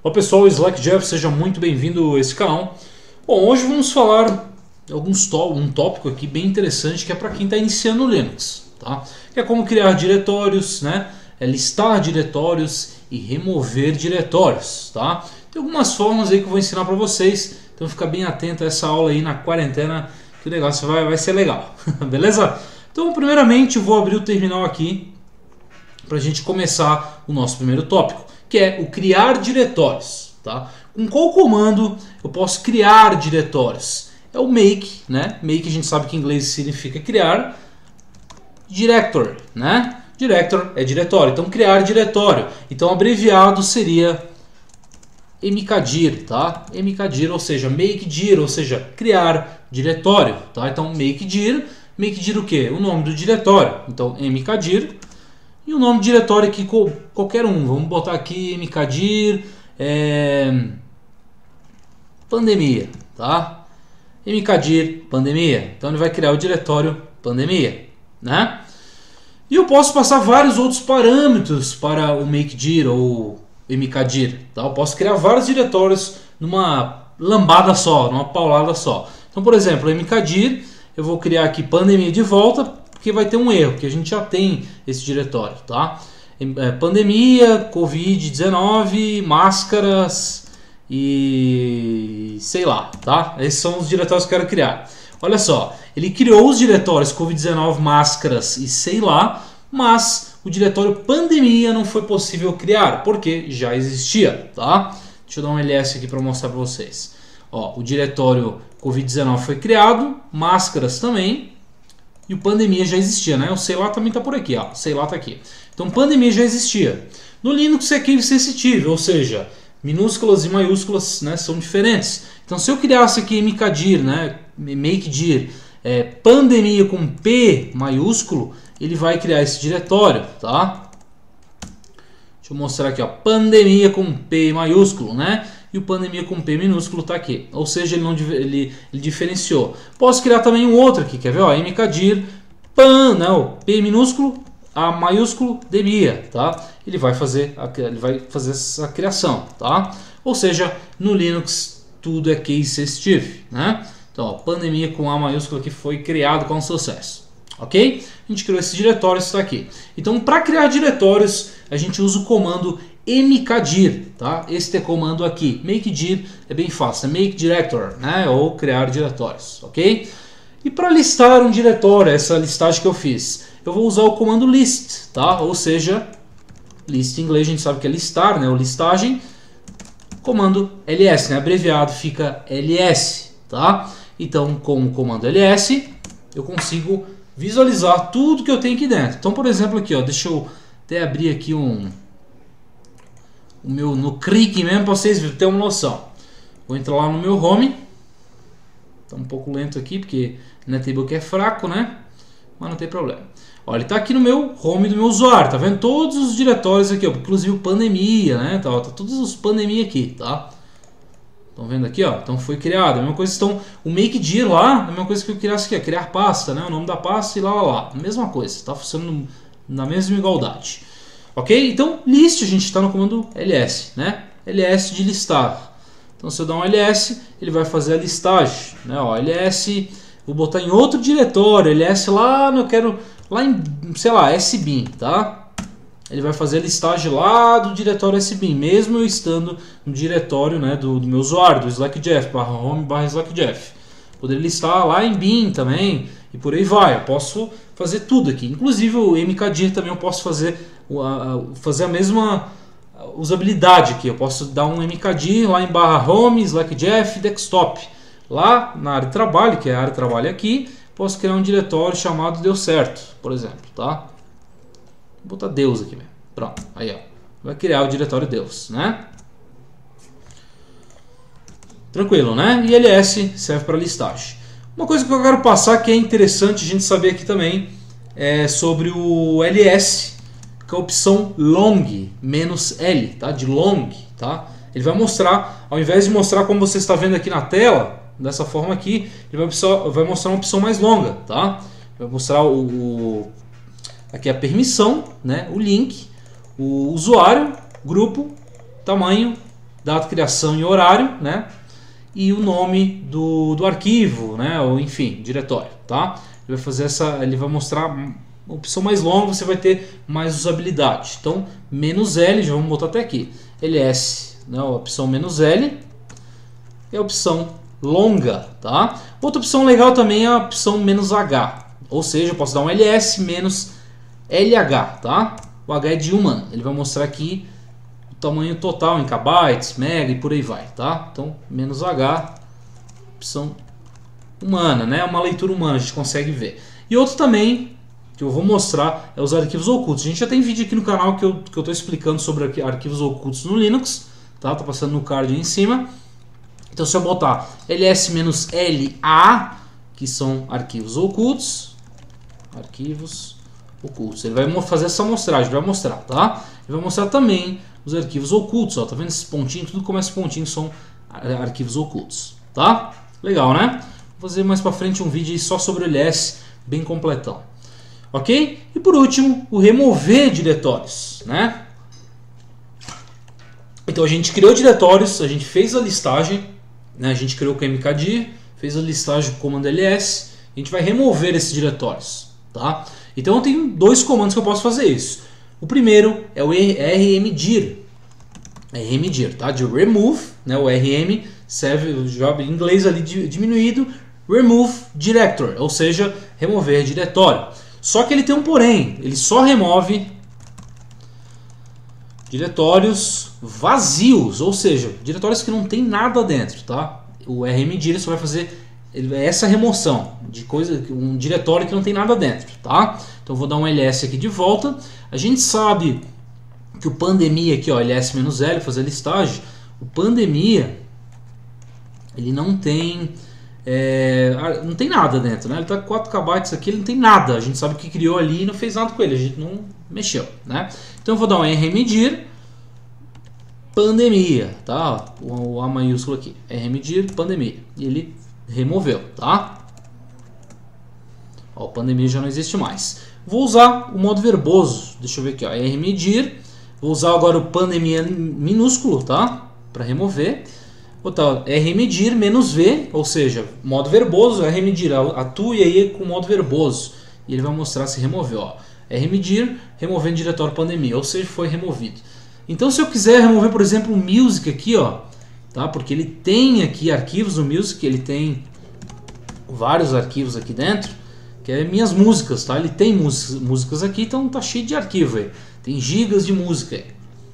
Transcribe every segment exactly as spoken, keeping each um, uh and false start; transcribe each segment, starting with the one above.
Olá pessoal, Slack Jeff, seja muito bem-vindo a esse canal. Bom, hoje vamos falar alguns tó um tópico aqui bem interessante que é para quem está iniciando no Linux, tá? Que é como criar diretórios, né? É listar diretórios e remover diretórios, tá? Tem algumas formas aí que eu vou ensinar para vocês, então fica bem atento a essa aula aí na quarentena que o negócio vai, vai ser legal, beleza? Então, primeiramente, eu vou abrir o terminal aqui para a gente começar o nosso primeiro tópico, que é o criar diretórios, tá? Com qual comando eu posso criar diretórios? É o make, né? Make a gente sabe que em inglês significa criar. Directory, né? Director é diretório, então criar diretório. Então abreviado seria mkdir, tá? Mkdir, ou seja, makedir, ou seja, criar diretório, tá? Então makedir, makedir o quê? O nome do diretório. Então mkdir. E o nome do diretório aqui, qualquer um. Vamos botar aqui mkdir é, pandemia, tá? Mkdir pandemia. Então ele vai criar o diretório pandemia, né? E eu posso passar vários outros parâmetros para o makedir ou mkdir, tá? Eu posso criar vários diretórios numa lambada só, numa paulada só. Então, por exemplo, mkdir, eu vou criar aqui pandemia de volta, porque vai ter um erro, que a gente já tem esse diretório, tá? É, pandemia, covid dezenove, máscaras e sei lá, tá? Esses são os diretórios que eu quero criar. Olha só, ele criou os diretórios covid dezenove, máscaras e sei lá, mas o diretório pandemia não foi possível criar, porque já existia, tá? Deixa eu dar um ls aqui para mostrar para vocês. Ó, o diretório covid dezenove foi criado, máscaras também, e o pandemia já existia, né? O sei lá também está por aqui, ó. O sei lá está aqui. Então, pandemia já existia. No Linux é case sensitive, ou seja, minúsculas e maiúsculas, né, são diferentes. Então, se eu criasse aqui mkdir, né, makedir, é, pandemia com P maiúsculo, ele vai criar esse diretório, tá? Deixa eu mostrar aqui, ó, pandemia com P maiúsculo, né? E o pandemia com P minúsculo está aqui. Ou seja, ele, não, ele, ele diferenciou. Posso criar também um outro aqui, quer ver? Ó, mkdir, pan, não, P minúsculo, A maiúsculo, demia, tá? Ele vai fazer, ele vai fazer essa criação, tá? Ou seja, no Linux tudo é case sensitive, né? Então, ó, pandemia com A maiúsculo aqui foi criado com sucesso, ok? A gente criou esse diretório, está aqui. Então, para criar diretórios, a gente usa o comando mkdir, tá? Este comando aqui, makedir, é bem fácil, é make director, né? Ou criar diretórios, ok? E para listar um diretório, essa listagem que eu fiz, eu vou usar o comando list, tá? Ou seja, list em inglês a gente sabe que é listar, né? Ou listagem, comando ls, né? Abreviado fica ls, tá? Então, com o comando ls, eu consigo visualizar tudo que eu tenho aqui dentro. Então, por exemplo, aqui, ó, deixa eu até abrir aqui um o meu no Crick mesmo para vocês terem uma noção. Vou entrar lá no meu home. Tá um pouco lento aqui porque o netbook é fraco, né? Mas não tem problema. Olha, ele está aqui no meu home do meu usuário, tá vendo todos os diretórios aqui, ó, inclusive o pandemia, né? Tá, tá todos os pandemia aqui, tá? Estão vendo aqui, ó? Então foi criado. A mesma coisa, então o makedir lá, a mesma coisa que eu criasse aqui, ó, criar pasta, né? O nome da pasta e lá, lá, lá. A mesma coisa, tá funcionando na mesma igualdade. Ok? Então list a gente está no comando ls, né? Ls de listar. Então se eu dar um ls, ele vai fazer a listagem, né? Ó, ls, vou botar em outro diretório, ls lá, eu quero lá em, sei lá, sbin, tá? Ele vai fazer a listagem lá do diretório sbin, mesmo eu estando no diretório, né, do, do meu usuário, do slackjeff, barra home, barra slackjeff. Poderia listar lá em bin também, e por aí vai. Eu posso fazer tudo aqui, inclusive o mkdir também eu posso fazer, fazer a mesma usabilidade aqui. Eu posso dar um mkdir lá em barra home, slackjeff, desktop. Lá na área de trabalho, que é a área de trabalho aqui, posso criar um diretório chamado deu certo, por exemplo, tá? Vou botar Deus aqui mesmo. Pronto, aí ó. Vai criar o diretório Deus, né? Tranquilo, né? E ls serve para listagem. Uma coisa que eu quero passar que é interessante a gente saber aqui também é sobre o ls, que é a opção long, menos L, tá? De long, tá? Ele vai mostrar, ao invés de mostrar como você está vendo aqui na tela, dessa forma aqui, ele vai, vai mostrar uma opção mais longa, tá? Vai mostrar o, o aqui a permissão, né? O link, o usuário, grupo, tamanho, data, criação e horário, né? E o nome do, do arquivo, né? Ou enfim, diretório, tá? Ele vai fazer essa, ele vai mostrar uma opção mais longa, você vai ter mais usabilidade. Então, menos L, já vamos botar até aqui. ls, né? A opção menos L é a opção longa, tá? Outra opção legal também é a opção menos H, ou seja, eu posso dar um ls menos lh, tá? O H é de humano, ele vai mostrar aqui o tamanho total em kbytes, mega e por aí vai, tá? Então, menos H, opção humana, né? Uma leitura humana, a gente consegue ver. E outro também, que eu vou mostrar, é os arquivos ocultos. A gente já tem vídeo aqui no canal que eu que eu estou explicando sobre arquivos ocultos no Linux, tá? Tá passando no card aí em cima. Então, se eu botar ls-la, que são arquivos ocultos, arquivos ocultos, ele vai fazer essa amostragem, vai mostrar, tá? Ele vai mostrar também os arquivos ocultos, ó, tá vendo esses pontinhos? Tudo começa pontinhos são arquivos ocultos, tá? Legal, né? Vou fazer mais pra frente um vídeo só sobre o ls, bem completão, ok? E por último, o remover diretórios, né? Então a gente criou diretórios, a gente fez a listagem, né? A gente criou o mkdir, fez a listagem com o comando ls, a gente vai remover esses diretórios, tá? Então eu tenho dois comandos que eu posso fazer isso. O primeiro é o rmdir, rmdir, tá? De remove, né? O rm serve o job em inglês ali diminuído, remove directory, ou seja, remover diretório. Só que ele tem um porém, ele só remove diretórios vazios, ou seja, diretórios que não tem nada dentro, tá? O rmdir só vai fazer essa remoção de coisa, um diretório que não tem nada dentro, tá? Então eu vou dar um ls aqui de volta. A gente sabe que o pandemia aqui, ó, ls-l, fazer a listagem, o pandemia ele não tem é, não tem nada dentro, né? Ele tá com quatro kbytes aqui, ele não tem nada. A gente sabe que criou ali e não fez nada com ele, a gente não mexeu, né? Então eu vou dar um rmdir pandemia, tá? O, o A maiúsculo aqui, rmdir pandemia, e ele removeu, tá? Ó, o pandemia já não existe mais. Vou usar o modo verboso, deixa eu ver aqui, ó, rmdir. Vou usar agora o pandemia minúsculo, tá? Para remover. Vou botar rmdir menos v, ou seja, modo verboso, rmdir, atue aí com o modo verboso. E ele vai mostrar se removeu, ó. Rmdir, removendo diretório pandemia, ou seja, foi removido. Então se eu quiser remover, por exemplo, o music aqui, ó, tá? Porque ele tem aqui arquivos no music, ele tem vários arquivos aqui dentro, que é minhas músicas, tá? Ele tem músicas aqui, então tá cheio de arquivo aí. Tem gigas de música aí.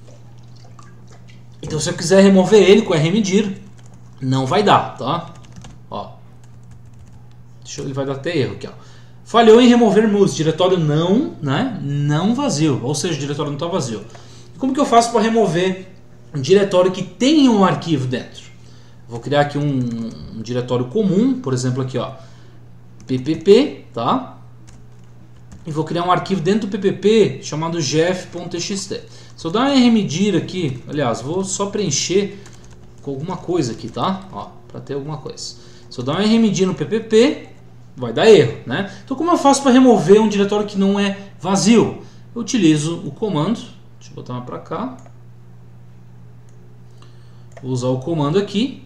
Então se eu quiser remover ele com rmdir, não vai dar, tá? Ó. Deixa eu, ele vai dar até erro aqui, ó. Falhou em remover música, diretório não, né? Não vazio, ou seja, o diretório não está vazio. Como que eu faço para remover um diretório que tem um arquivo dentro? Vou criar aqui um, um diretório comum, por exemplo aqui, ó, ppp, tá? E vou criar um arquivo dentro do ppp chamado gf.txt. Se eu dar um rmdir aqui, aliás, vou só preencher com alguma coisa aqui, tá? Ó, para ter alguma coisa. Se eu dar um rmdir no ppp, vai dar erro, né? Então como eu faço para remover um diretório que não é vazio? Eu utilizo o comando, deixa eu botar uma para cá. Vou usar o comando aqui,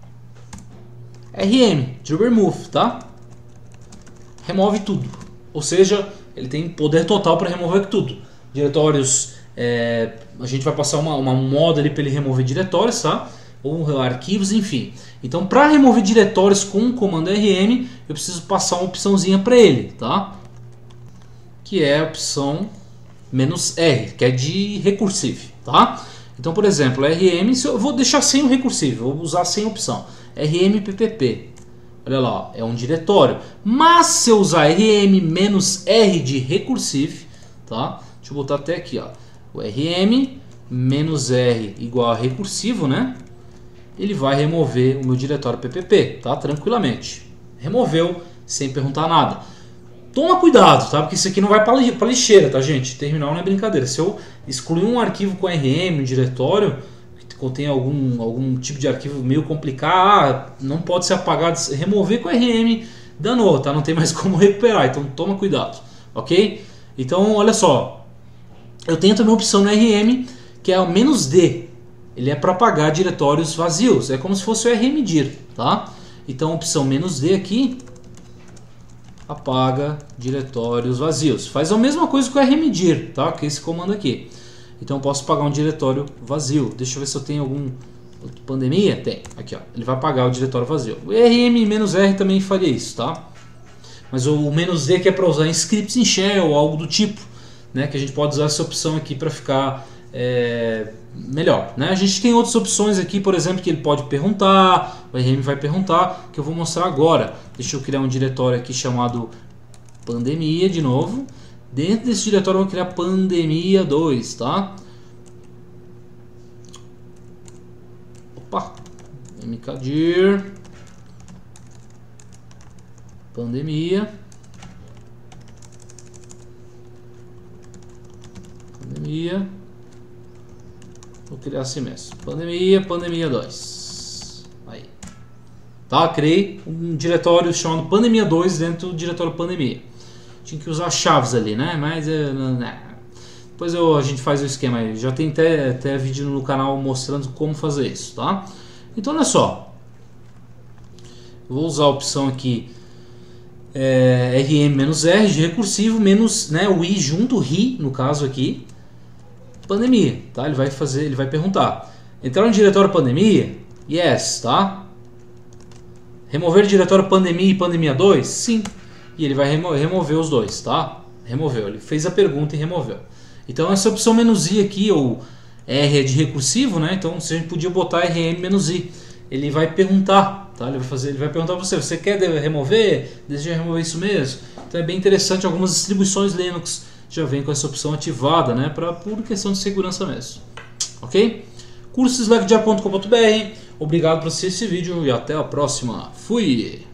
rm, de remove, tá? Remove tudo, ou seja, ele tem poder total para remover tudo. Diretórios, é, a gente vai passar uma, uma moda ali para ele remover diretórios, tá? Ou arquivos, enfim. Então, para remover diretórios com o comando rm, eu preciso passar uma opçãozinha para ele, tá? Que é a opção "-r", que é de recursive, tá? Então, por exemplo, rm, eu vou deixar sem o recursive, vou usar sem opção. rm-ppp. Olha lá, ó, é um diretório. Mas se eu usar rm-r de recursive, tá? Deixa eu botar até aqui, ó. O rm-r igual a recursivo, né? Ele vai remover o meu diretório ppp, tá? Tranquilamente. Removeu, sem perguntar nada. Toma cuidado, tá? Porque isso aqui não vai para lixeira, tá, gente? Terminal não é brincadeira. Se eu excluir um arquivo com rm, um diretório que contém algum, algum tipo de arquivo meio complicado, ah, não pode ser apagado, remover com rm, danou, tá? Não tem mais como recuperar, então toma cuidado, ok? Então, olha só. Eu tenho também a opção no rm, que é o "-d", ele é para apagar diretórios vazios, é como se fosse o rmdir, tá? Então, opção menos D aqui, apaga diretórios vazios. Faz a mesma coisa que o rmdir, tá? Que é esse comando aqui. Então, eu posso apagar um diretório vazio. Deixa eu ver se eu tenho algum pandemia. Tem, aqui ó, ele vai apagar o diretório vazio. O rm-r também faria isso, tá? Mas o "-d" que é para usar em scripts em shell ou algo do tipo, né? Que a gente pode usar essa opção aqui para ficar é, melhor, né? A gente tem outras opções aqui, por exemplo, que ele pode perguntar, o rm vai perguntar, que eu vou mostrar agora. Deixa eu criar um diretório aqui chamado pandemia de novo. Dentro desse diretório eu vou criar pandemia dois, tá? Opa, mkdir pandemia pandemia vou criar assim mesmo, pandemia, pandemia dois, aí, tá? Criei um diretório chamado pandemia dois dentro do diretório pandemia. Tinha que usar chaves ali, né? Mas né. Depois eu, a gente faz o esquema aí. Já tem até, até vídeo no canal mostrando como fazer isso, tá? Então olha só, vou usar a opção aqui é, rm-r de recursivo menos, né, o i junto, o ri no caso aqui, pandemia, tá? Ele vai fazer, ele vai perguntar: entrar no diretório pandemia? Yes, tá? Remover diretório pandemia e pandemia dois? Sim. E ele vai remo remover os dois, tá? Removeu, ele fez a pergunta e removeu. Então essa opção "-i" aqui, ou R é de recursivo, né? Então se a gente podia botar rm-i, ele vai perguntar, tá? Ele vai fazer, ele vai perguntar para você: você quer remover? Deseja remover isso mesmo? Então é bem interessante, algumas distribuições Linux já vem com essa opção ativada, né? Para por questão de segurança mesmo. Ok? curso slack ponto com ponto br. Obrigado por assistir esse vídeo e até a próxima. Fui!